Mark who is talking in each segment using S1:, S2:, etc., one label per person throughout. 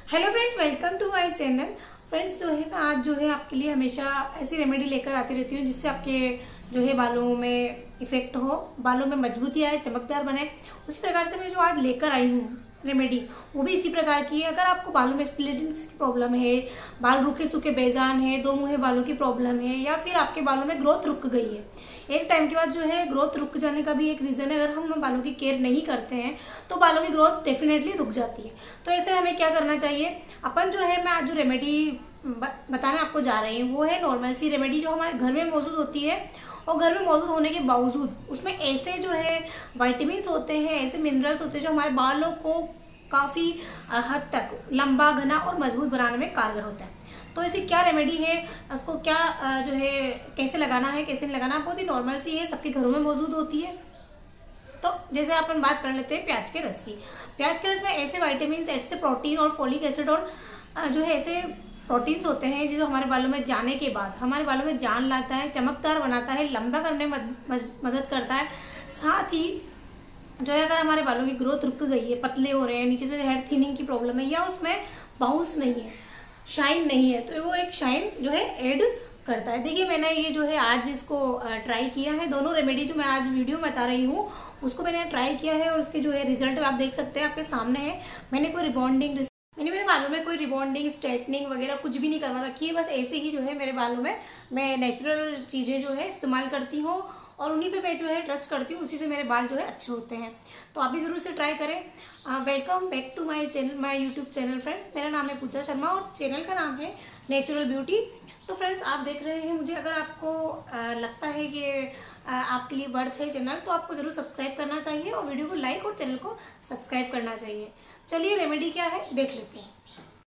S1: Hello friends, welcome to my channel. Friends, जो है मैं आज जो है आपके लिए हमेशा ऐसी रेमेडी लेकर आती रहती हूँ जिससे आपके जो है बालों में इफेक्ट हो, बालों में मजबूती आए, चमकदार बने। उसी प्रकार से मैं जो आज लेकर आई हूँ रेमेडी, वो भी इसी प्रकार की है। अगर आपको बालों में स्प्लिट एंड्स की प्रॉब्लम है, बाल रूखे सूखे बेजान है, दो मुहे बालों की प्रॉब्लम है, या फिर आपके बालों में ग्रोथ रुक गई है, एक टाइम के बाद जो है ग्रोथ रुक जाने का भी एक रीजन है, अगर हम बालों की केयर नहीं करते हैं तो बालों की ग्रोथ डेफिनेटली रुक जाती है। तो ऐसे हमें क्या करना चाहिए, अपन जो है मैं आज जो रेमेडी बताने आपको जा रही हूँ वो है नॉर्मल सी रेमेडी जो हमारे घर में मौजूद होती है। और घर में मौजूद होने के बावजूद उसमें ऐसे जो है वाइटामिन होते हैं, ऐसे मिनरल्स होते हैं जो हमारे बालों को काफी हद तक लंबा, घना और मजबूत बनाने में कारगर होता है। तो ऐसी क्या रेमेडी है, उसको क्या जो है कैसे लगाना है, कैसे नहीं लगाना, बहुत ही नॉर्मल सी है, सबके घरों में मौजूद होती है। तो जैसे अपन बात कर लेते हैं प्याज के रस की। प्याज के रस में ऐसे विटामिन, ऐसे प्रोटीन और फोलिक एसिड और जो है ऐसे प्रोटीन्स होते हैं जो हमारे बालों में जाने के बाद हमारे बालों में जान लाता है, चमकदार बनाता है, लंबा करने में मदद करता है। साथ ही जो है अगर हमारे बालों की ग्रोथ रुक गई है, पतले हो रहे हैं, नीचे से हेयर थिनिंग की प्रॉब्लम है, या उसमें बाउंस नहीं है, शाइन नहीं है, तो वो एक शाइन जो है ऐड करता है। देखिए मैंने ये जो है आज इसको ट्राई किया है। दोनों रेमेडी जो मैं आज वीडियो में बता रही हूँ उसको मैंने ट्राई किया है और उसके जो है रिजल्ट आप देख सकते हैं, आपके सामने है। मैंने मेरे बालों में कोई रिबॉन्डिंग, स्ट्रेटनिंग वगैरह कुछ भी नहीं करवा रखी है। बस ऐसे ही जो है मेरे बालों में मैं नेचुरल चीज़ें जो है इस्तेमाल करती हूँ और उन्हीं पे मैं जो है ट्रस्ट करती हूँ, उसी से मेरे बाल जो है अच्छे होते हैं। तो आप भी जरूर से ट्राई करें। Welcome back to my channel, my YouTube channel. Friends, मेरा नाम है पूजा शर्मा और चैनल का नाम है नेचुरल ब्यूटी। तो फ्रेंड्स, आप देख रहे हैं मुझे, अगर आपको लगता है कि आपके लिए वर्थ है चैनल, तो आपको जरूर सब्सक्राइब करना चाहिए और वीडियो को लाइक और चैनल को सब्सक्राइब करना चाहिए। चलिए रेमेडी क्या है देख लेते हैं।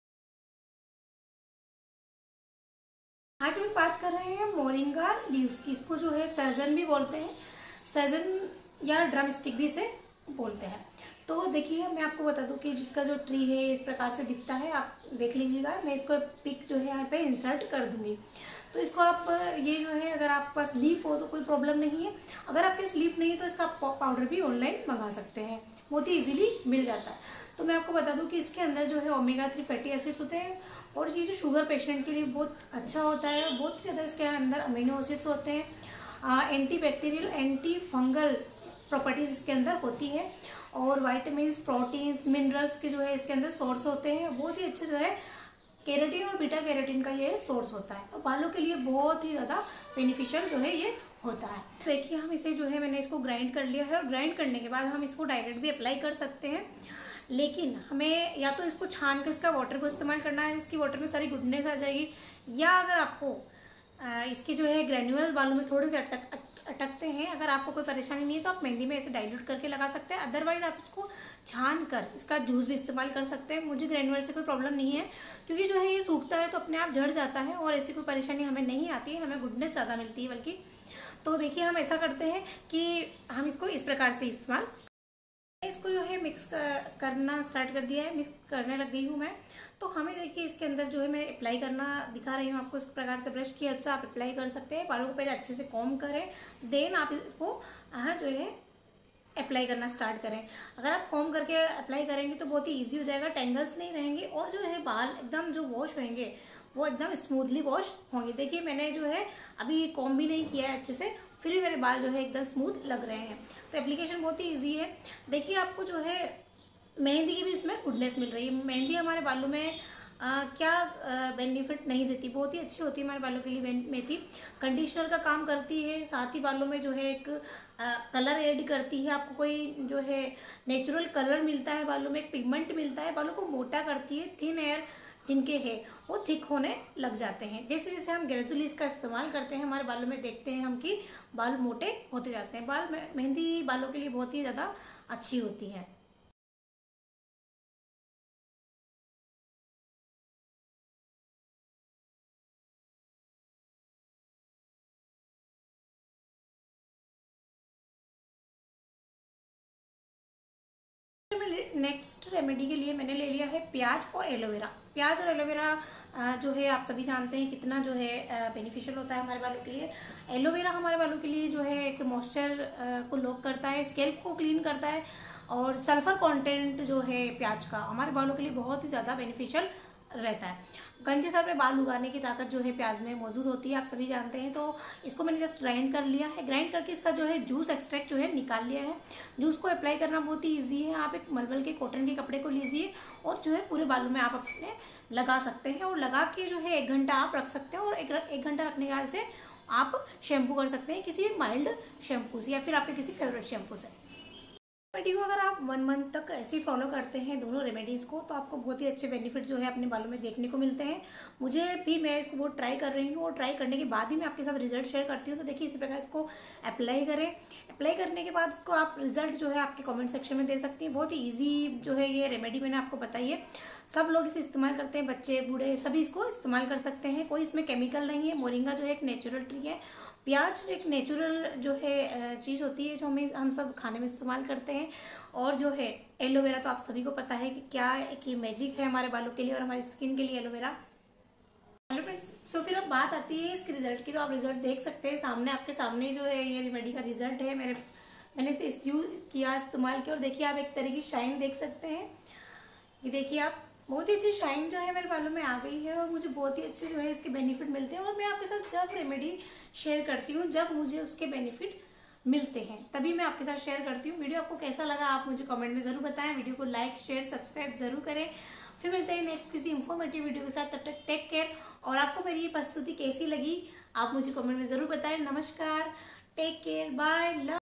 S1: आज हम बात कर रहे हैं मोरिंगा लीव्स की। इसको जो है सहजन भी बोलते हैं, सहजन या ड्रम स्टिक भी इसे बोलते हैं। तो देखिए मैं आपको बता दूं कि जिसका जो ट्री है इस प्रकार से दिखता है, आप देख लीजिएगा। मैं इसको पिक जो है यहाँ पे इंसर्ट कर दूंगी। तो इसको आप ये जो है, अगर आपके पास लीफ हो तो कोई प्रॉब्लम नहीं है, अगर आपके पास लीफ नहीं है तो इसका पाउडर भी ऑनलाइन मंगा सकते हैं, बहुत ही इजीली मिल जाता है। तो मैं आपको बता दूं कि इसके अंदर जो है ओमेगा 3 फैटी एसिड्स होते हैं और ये जो शुगर पेशेंट के लिए बहुत अच्छा होता है। बहुत ज़्यादा इसके अंदर अमीनो एसिड्स होते हैं, anti bacterial, anti fungal properties इसके अंदर होती है और वाइटामिन, प्रोटीन्स, मिनरल्स के जो है इसके अंदर सोर्स होते हैं। बहुत ही अच्छे जो है केराटिन और बीटा कैरोटीन का ये सोर्स होता है, तो बालों के लिए बहुत ही ज़्यादा बेनिफिशियल जो है ये होता है। देखिए हम इसे जो है, मैंने इसको ग्राइंड कर लिया है और ग्राइंड करने के बाद हम इसको डायरेक्ट भी अप्लाई कर सकते हैं, लेकिन हमें या तो इसको छान कर इसका वाटर को इस्तेमाल करना है, इसकी वाटर में सारी गुडनेस आ जाएगी। या अगर आपको इसके जो है ग्रेन्यूल बालों में थोड़े से अटकते हैं, अगर आपको कोई परेशानी नहीं है तो आप मेहंदी में ऐसे डाइल्यूट करके लगा सकते हैं। अदरवाइज आप इसको छान कर इसका जूस भी इस्तेमाल कर सकते हैं। मुझे ग्रेन्यूल से कोई प्रॉब्लम नहीं है, क्योंकि जो है ये सूखता है तो अपने आप झड़ जाता है और ऐसी कोई परेशानी हमें नहीं आती है, हमें गुडनेस ज़्यादा मिलती है बल्कि। तो देखिए हम ऐसा करते हैं कि हम इसको इस प्रकार से इस्तेमाल, इसको जो है मिक्स करना स्टार्ट कर दिया है, मिक्स करने लग गई हूँ मैं। तो हमें देखिए इसके अंदर जो है मैं अप्लाई करना दिखा रही हूँ आपको, इस प्रकार से ब्रश की हेल्प से आप अप्लाई कर सकते हैं। बालों को पहले अच्छे से कॉम करें, देन आप इसको जो है अप्लाई करना स्टार्ट करें। अगर आप कॉम करके अप्लाई करेंगे तो बहुत ही ईजी हो जाएगा, टेंगल्स नहीं रहेंगे और जो है बाल एकदम जो वॉश होंगे वो एकदम स्मूथली वॉश होंगे। देखिए मैंने जो है अभी कॉम भी नहीं किया है अच्छे से, फिर भी मेरे बाल जो है एकदम स्मूथ लग रहे हैं। तो एप्लीकेशन बहुत ही ईजी है। देखिए आपको जो है मेहंदी की भी इसमें गुडनेस मिल रही है। मेहंदी हमारे बालों में क्या बेनिफिट नहीं देती, बहुत ही अच्छी होती है हमारे बालों के लिए। मेथी कंडीशनर का काम करती है, साथ ही बालों में जो है एक कलर ऐड करती है, आपको कोई जो है नेचुरल कलर मिलता है, बालों में एक पिगमेंट मिलता है, बालों को मोटा करती है। थिन हेयर जिनके है वो थिक होने लग जाते हैं। जैसे जैसे हम ग्रेजुअली इसका इस्तेमाल करते हैं हमारे बालों में देखते हैं हम कि बाल मोटे होते जाते हैं। मेहंदी बालों के लिए बहुत ही ज़्यादा अच्छी होती है। नेक्स्ट रेमेडी के लिए मैंने ले लिया है प्याज और एलोवेरा। प्याज और एलोवेरा जो है आप सभी जानते हैं कितना जो है बेनिफिशियल होता है हमारे बालों के लिए। एलोवेरा हमारे बालों के लिए जो है एक मॉइस्चर को लॉक करता है, स्कैल्प को क्लीन करता है, और सल्फर कंटेंट जो है प्याज का हमारे बालों के लिए बहुत ही ज़्यादा बेनिफिशियल रहता है। गंजे सर पे बाल उगाने की ताकत जो है प्याज में मौजूद होती है, आप सभी जानते हैं। तो इसको मैंने जस्ट ग्राइंड कर लिया है, ग्राइंड करके इसका जो है जूस एक्सट्रैक्ट जो है निकाल लिया है। जूस को अप्लाई करना बहुत ही ईजी है। आप एक मलमल के कॉटन के कपड़े को लीजिए और जो है पूरे बालों में आप अपने लगा सकते हैं, और लगा के जो है 1 घंटा आप रख सकते हैं, और एक घंटा रखने के बाद से आप शैम्पू कर सकते हैं किसी भी माइल्ड शैम्पू से या फिर आपके किसी फेवरेट शैम्पू से। रेमेडी को अगर आप 1 मंथ तक ऐसे ही फॉलो करते हैं दोनों रेमेडीज़ को, तो आपको बहुत ही अच्छे बेनिफिट जो है अपने बालों में देखने को मिलते हैं। मुझे भी, मैं इसको बहुत ट्राई कर रही हूँ और ट्राई करने के बाद ही मैं आपके साथ रिजल्ट शेयर करती हूँ। तो देखिए इसी प्रकार इसको अप्लाई करें। अप्लाई करने के बाद इसको आप रिजल्ट जो है आपके कमेंट सेक्शन में दे सकती हैं। बहुत ही ईजी जो है ये रेमेडी मैंने आपको बताई है, सब लोग इसे इस्तेमाल करते हैं, बच्चे बूढ़े सभी इसको इस्तेमाल कर सकते हैं। कोई इसमें केमिकल नहीं है। मोरिंगा जो है एक नेचुरल ट्री है। प्याज एक नेचुरल जो है चीज़ होती है जो हम सब खाने में इस्तेमाल करते हैं। और जो है एलोवेरा, तो आप सभी को पता है कि क्या कि मैजिक है हमारे बालों के लिए और हमारी स्किन के लिए एलोवेरा। हेलो फ्रेंड्स, तो फिर अब बात आती है इसके रिजल्ट की। तो आप रिजल्ट देख सकते हैं सामने, आपके सामने जो है ये रेमेडी का रिजल्ट है। मैंने इसे यूज किया, इस्तेमाल किया, और देखिए आप एक तरह की शाइन देख सकते हैं। ये देखिए आप, बहुत ही अच्छी शाइन जो है मेरे बालों में आ गई है, और मुझे बहुत ही अच्छे जो है इसके बेनिफिट मिलते हैं। और मैं आपके साथ जब रेमेडी शेयर करती हूँ, जब मुझे उसके बेनिफिट मिलते हैं, तभी मैं आपके साथ शेयर करती हूँ। वीडियो आपको कैसा लगा आप मुझे कमेंट में ज़रूर बताएं। वीडियो को लाइक शेयर सब्सक्राइब ज़रूर करें। फिर मिलते हैं नेक्स्ट किसी इंफॉर्मेटिव वीडियो के साथ। तब तक टेक केयर। और आपको मेरी ये प्रस्तुति कैसी लगी आप मुझे कमेंट में ज़रूर बताएं। नमस्कार, टेक केयर, बाय, लव।